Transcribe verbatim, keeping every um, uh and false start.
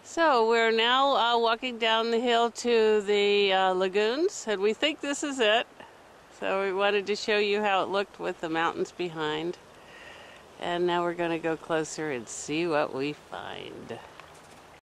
So we're now uh, walking down the hill to the uh, lagoons, and we think this is it. So we wanted to show you how it looked with the mountains behind. And now we're going to go closer and see what we find.